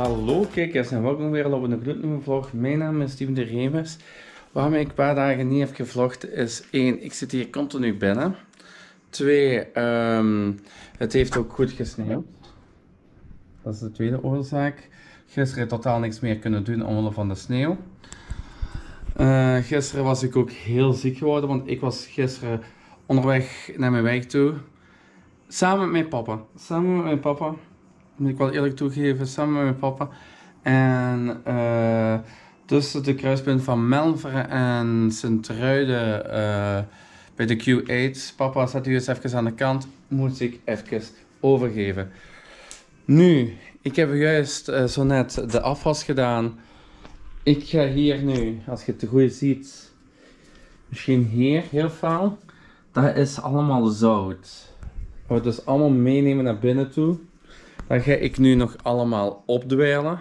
Hallo kijkers en welkom weer op een gloednieuwe vlog. Mijn naam is Steven de Remus. Waarom ik een paar dagen niet heb gevlogd is 1, ik zit hier continu binnen. 2, het heeft ook goed gesneeuwd. Dat is de tweede oorzaak. Gisteren totaal niks meer kunnen doen omwille van de sneeuw. Gisteren was ik ook heel ziek geworden, want ik was gisteren onderweg naar mijn werk toe. Samen met mijn papa. Moet ik wel eerlijk toegeven, samen met mijn papa. En tussen de kruispunt van Melveren en Sint-Truiden bij de Q8. Papa zet u eens even aan de kant, moet ik even overgeven. Nu, ik heb juist zo net de afwas gedaan. Ik ga hier nu, als je het te goed ziet, misschien hier heel fel. Dat is allemaal zout. Wat we dus allemaal meenemen naar binnen toe. Dat ga ik nu nog allemaal opdweilen.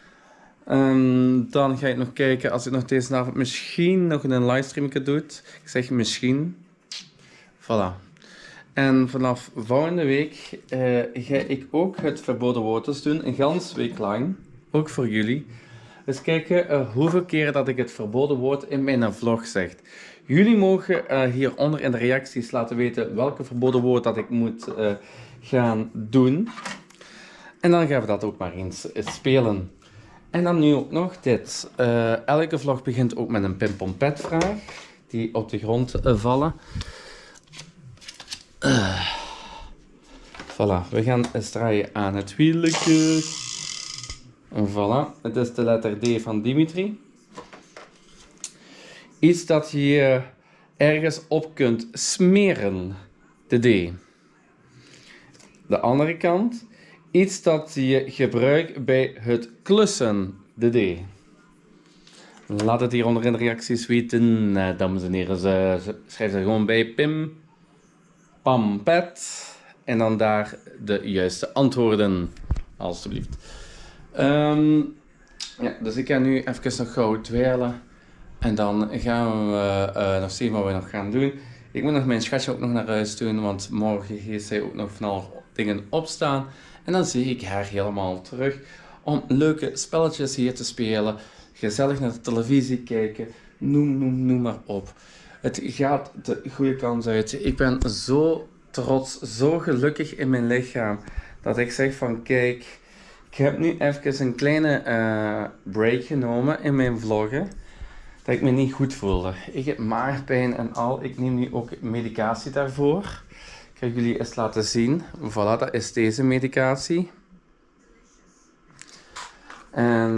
Dan ga ik nog kijken als ik nog deze avond misschien nog een livestream doe. Ik zeg misschien. Voilà. En vanaf volgende week ga ik ook het verboden woord doen. Een gans week lang. Ook voor jullie. Dus kijken hoeveel keren dat ik het verboden woord in mijn vlog zeg. Jullie mogen hieronder in de reacties laten weten welke verboden woord dat ik moet gaan doen. En dan gaan we dat ook maar eens spelen. En dan nu ook nog dit. Elke vlog begint ook met een pimpompet vraag. Die op de grond vallen. Voilà, we gaan eens draaien aan het wieltje. Voilà, het is de letter D van Dimitri. Iets dat je ergens op kunt smeren. De D. De andere kant. Iets dat je gebruikt bij het klussen. De D. Laat het hieronder in de reacties weten, dames en heren. Schrijf er gewoon bij Pim, Pam, Pet. En dan daar de juiste antwoorden. Alsjeblieft. Ja, dus ik ga nu even nog gauw dweilen. En dan gaan we nog zien wat we nog gaan doen. Ik moet nog mijn schatje ook nog naar huis doen. Want morgen heeft zij ook nog van alle dingen opstaan. En dan zie ik haar helemaal terug. Om leuke spelletjes hier te spelen. Gezellig naar de televisie kijken. Noem maar op. Het gaat de goede kant uit. Ik ben zo trots, zo gelukkig in mijn lichaam. Dat ik zeg van kijk, ik heb nu even een kleine break genomen in mijn vloggen. Dat ik me niet goed voelde. Ik heb maagpijn en al. Ik neem nu ook medicatie daarvoor. Ik ga jullie eens laten zien. Voilà, dat is deze medicatie. En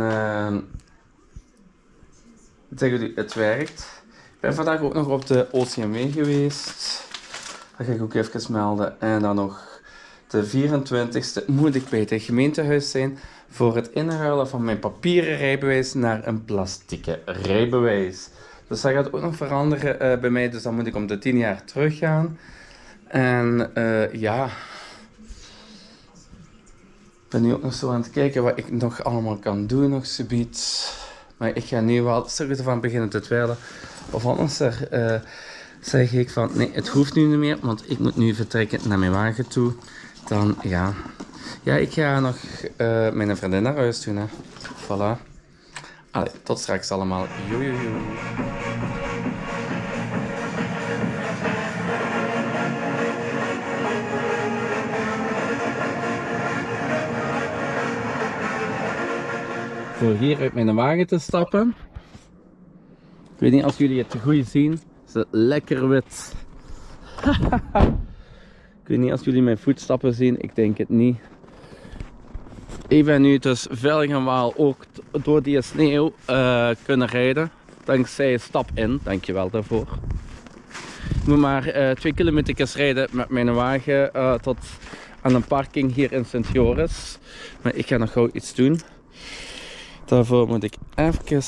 zeg jullie, het werkt. Ik ben vandaag ook nog op de OCMW geweest. Dat ga ik ook even melden. En dan nog de 24e moet ik bij het gemeentehuis zijn voor het inruilen van mijn papieren rijbewijs naar een plastieke rijbewijs. Dus dat gaat ook nog veranderen bij mij. Dus dan moet ik om de 10 jaar teruggaan. En ja, ik ben nu ook nog zo aan het kijken wat ik nog allemaal kan doen, nog zoiets. Maar ik ga nu wel stukjes van beginnen te twijfelen. Of anders zeg ik van nee, het hoeft nu niet meer, want ik moet nu vertrekken naar mijn wagen toe. Dan ja, ik ga nog mijn vriendin naar huis doen. Hè. Voilà. Allee, tot straks allemaal. Joe. Voor hier uit mijn wagen te stappen. Ik weet niet of jullie het goed zien. Is het lekker wit. Ik weet niet of jullie mijn voetstappen zien. Ik denk het niet. Ik ben nu dus veilig en wel ook door die sneeuw kunnen rijden. Dankzij Stap In. Dankjewel daarvoor. Ik moet maar 2 kilometer rijden met mijn wagen tot aan een parking hier in Sint-Joris. Maar ik ga nog gauw iets doen. Daarvoor moet ik even...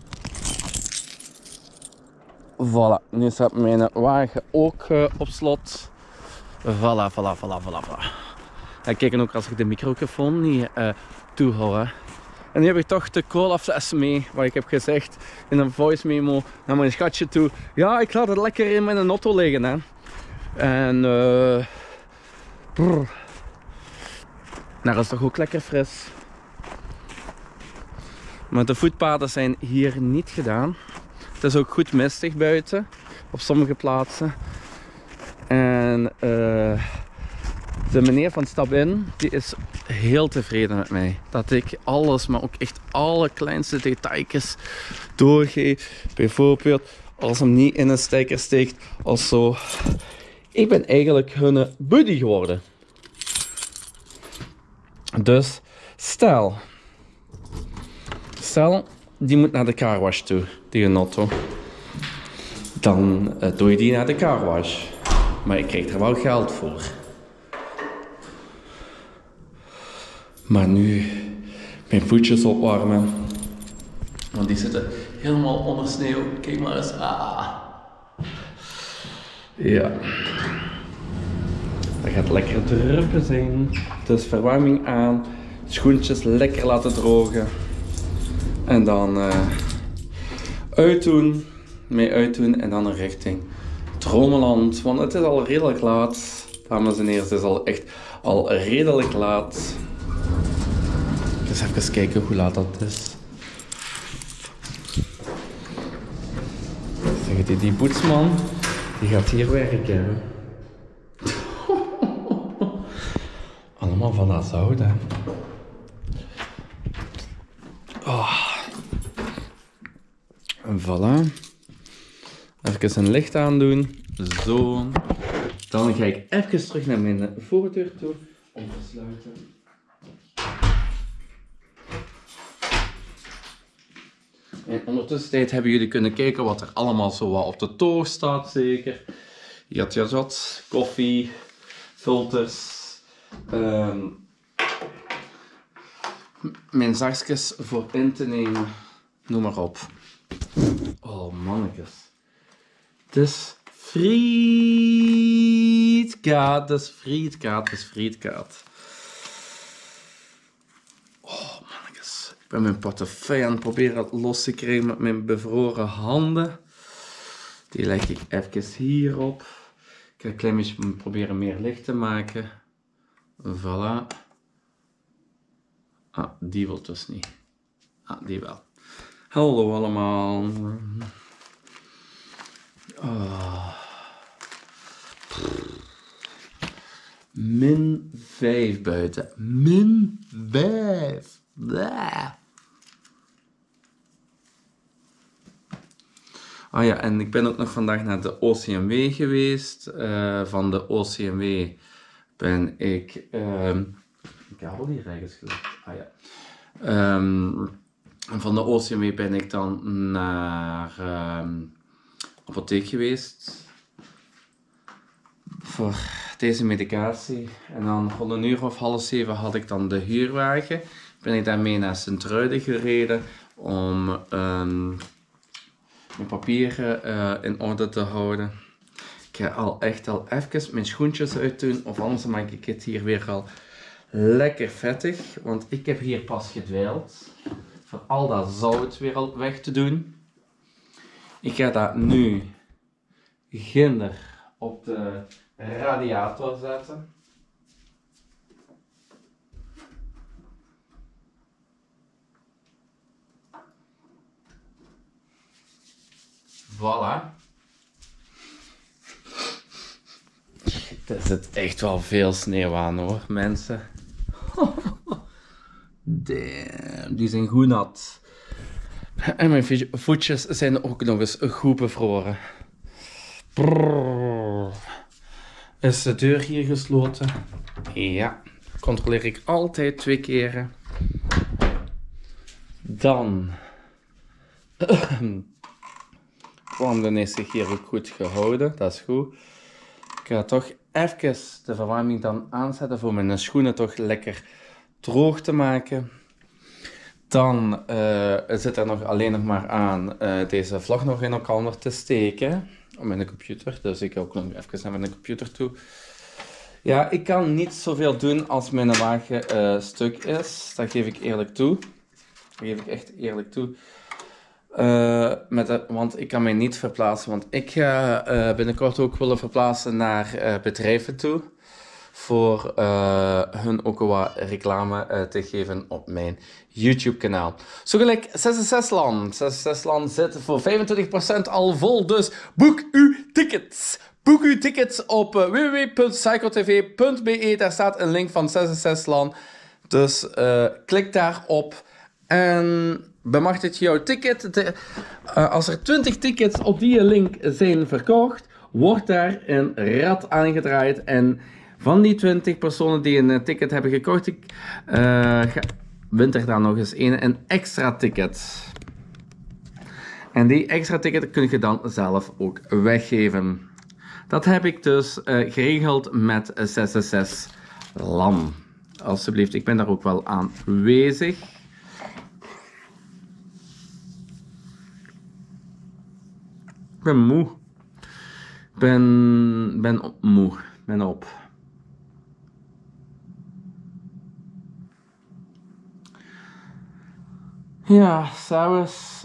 Voilà, nu staat mijn wagen ook op slot. Voilà. En kijk ook als ik de microfoon niet toehoud. Hè. En nu heb ik toch de colafles mee, wat ik heb gezegd in een voice memo naar mijn schatje toe. Ja, ik laat het lekker in mijn auto liggen. Hè. En nou, dat is toch ook lekker fris. Maar de voetpaden zijn hier niet gedaan. Het is ook goed mistig buiten, op sommige plaatsen. En de meneer van Stap In, die is heel tevreden met mij. Dat ik alles, maar ook echt alle kleinste details doorgeef. Bijvoorbeeld, als hem niet in een stekker steekt of zo. Ik ben eigenlijk hun buddy geworden. Dus, stel, die moet naar de carwash toe, die auto. Dan doe je die naar de carwash. Maar ik krijg er wel geld voor. Maar nu mijn voetjes opwarmen. Want die zitten helemaal onder sneeuw. Kijk maar eens. Ah. Ja. Dat gaat lekker druppen zijn. Dus verwarming aan. Schoentjes lekker laten drogen. En dan uitdoen. Mee uitdoen. En dan richting Dromeland. Want het is al redelijk laat. Dames en heren, het is al echt al redelijk laat. Dus even kijken hoe laat dat is. Zeg je, die boetsman, die gaat hier werken. Allemaal van dat zout, hè. Oh. En voilà. Even een licht aandoen. Zo. Dan ga ik even terug naar mijn voordeur toe om te sluiten. En ondertussen hebben jullie kunnen kijken wat er allemaal zo wat op de toog staat, zeker. Hier had je wat koffie, filters, mijn zakjes voor in te nemen, noem maar op. Oh mannetjes. Het is frietkaat, het is frietkaat, het is frietkaat. Ik ben mijn portefeuille aan het proberen los te krijgen met mijn bevroren handen. Die leg ik even hierop. Ik ga een klein beetje proberen meer licht te maken. Voilà. Ah, die wil dus niet. Ah, die wel. Hallo allemaal. Oh. -5 buiten. -5. Blah. Oh ja, en ik ben ook nog vandaag naar de OCMW geweest. Van de OCMW ben ik... ik heb al die regels gelegd. Ah ja. Van de OCMW ben ik dan naar apotheek geweest. Voor deze medicatie. En dan rond 6:30 had ik dan de huurwagen. Ben ik daarmee naar Sint-Truiden gereden om mijn papieren in orde te houden. Ik ga al even mijn schoentjes uitdoen, of anders maak ik het hier weer al lekker vettig. Want ik heb hier pas gedwijld. Voor al dat zout weer al weg te doen. Ik ga dat nu ginder op de radiator zetten. Voilà. Er zit echt wel veel sneeuw aan hoor, mensen. Damn, die zijn goed nat. En mijn voetjes zijn ook nog eens goed bevroren. Brrr. Is de deur hier gesloten? Ja. Controleer ik altijd 2 keren. Dan... Warmde is zich hier ook goed gehouden, dat is goed. Ik ga toch even de verwarming dan aanzetten voor mijn schoenen toch lekker droog te maken. Dan zit er nog alleen nog maar aan deze vlog nog in elkaar te steken op mijn computer. Dus ik ga ook nog even naar mijn computer toe. Ja, ik kan niet zoveel doen als mijn wagen stuk is. Dat geef ik eerlijk toe. Dat geef ik echt eerlijk toe. Want ik kan mij niet verplaatsen, want ik ga binnenkort ook willen verplaatsen naar bedrijven toe. voor hun ook wat reclame te geven op mijn YouTube kanaal. Zo gelijk 66land. 66land zit voor 25% al vol, dus boek uw tickets. Boek uw tickets op www.psychotv.be. Daar staat een link van 66land. Dus klik daarop en bemachtig jouw ticket. Als er 20 tickets op die link zijn verkocht, wordt daar een rad aangedraaid. En van die 20 personen die een ticket hebben gekocht, wint er dan nog eens een extra ticket. En die extra ticket kun je dan zelf ook weggeven. Dat heb ik dus geregeld met 66 LAN. Alsjeblieft, ik ben daar ook wel aanwezig. Ik ben moe. Ben moe. Ben op. Ja, s'avonds.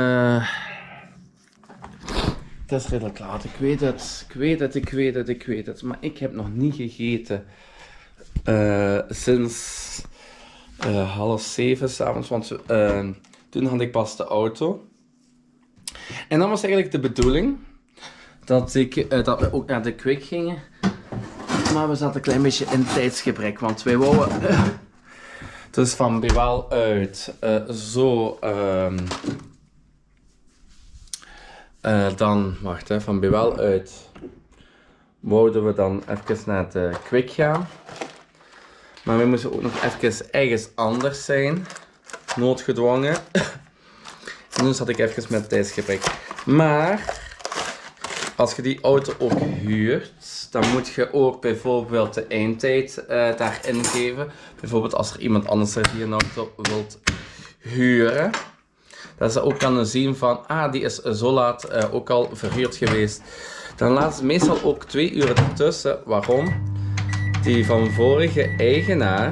Het is redelijk laat. Ik weet het. Maar ik heb nog niet gegeten. Sinds 6:30 s'avonds. Want toen had ik pas de auto. En dan was eigenlijk de bedoeling dat we ook naar de Kwik gingen. Maar we zaten een klein beetje in tijdsgebrek. Want wij wouden dus van Bewal uit van Bewal uit wouden we dan even naar de Kwik gaan. Maar we moesten ook nog even ergens anders zijn. Noodgedwongen. En dus had ik even met tijdsgebrek. Maar als je die auto ook huurt, dan moet je ook bijvoorbeeld de eindtijd daarin geven. Bijvoorbeeld als er iemand anders die een auto wilt huren. Dat ze ook kunnen zien van, die is zo laat ook al verhuurd geweest. Dan laten ze meestal ook 2 uur ertussen. Waarom? Die van vorige eigenaar,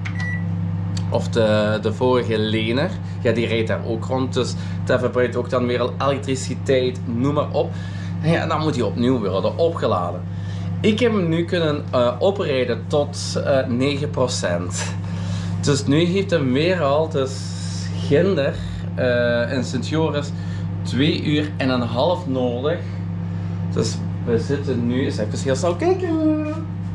of de vorige lener, ja, die rijdt daar ook rond. Dus dat verbruikt ook dan weer al elektriciteit, noem maar op. En ja, dan moet hij opnieuw worden opgeladen. Ik heb hem nu kunnen oprijden tot 9%. Dus nu heeft hem weer al, dus ginder in Sint-Joris 2 uur en een half nodig. Dus we zitten nu, eens even heel snel kijken.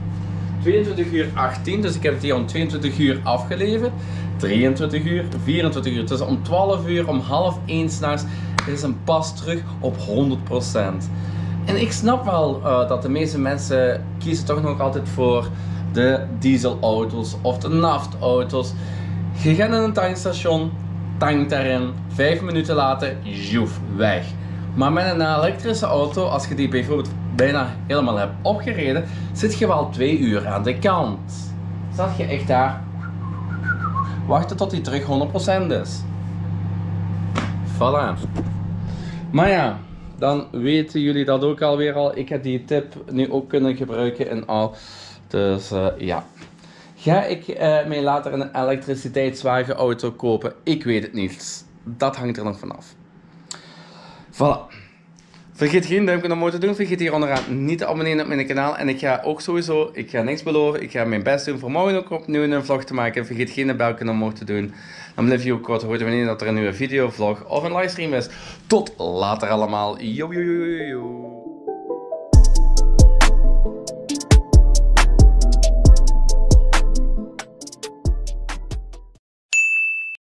22 uur 18, dus ik heb het hier om 22 uur afgeleverd. 23 uur, 24 uur. Dus om 12 uur, om 12:30 s'nachts is een pas terug op 100%. En ik snap wel dat de meeste mensen kiezen toch nog altijd voor de dieselauto's of de naftauto's. Je gaat naar een tankstation, tankt daarin, 5 minuten later, joef, weg. Maar met een elektrische auto, als je die bijvoorbeeld bijna helemaal hebt opgereden, zit je wel 2 uur aan de kant. Zat je echt daar, wachten tot die terug 100% is. Voilà. Maar ja, dan weten jullie dat ook alweer al. Ik heb die tip nu ook kunnen gebruiken en al. Dus ja. Ga ik mij later een elektriciteitswagenauto kopen? Ik weet het niet. Dat hangt er nog vanaf. Voilà. Vergeet geen duimpje omhoog te doen. Vergeet hier onderaan niet te abonneren op mijn kanaal. En ik ga ook sowieso, ik ga niks beloven. Ik ga mijn best doen voor morgen ook opnieuw een vlog te maken. Vergeet geen belken omhoog te doen. Dan blijf je ook kort horen wanneer dat er een nieuwe video, vlog of een livestream is. Tot later allemaal. Yo.